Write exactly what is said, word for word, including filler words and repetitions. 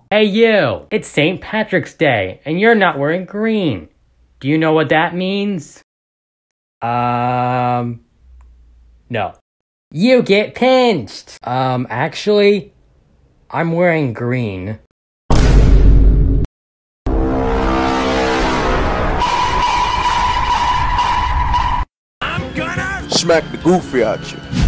Hey you! It's Saint Patrick's Day, and you're not wearing green. Do you know what that means? Um... No. You get pinched! Um, actually, I'm wearing green. Smack the goofy out you.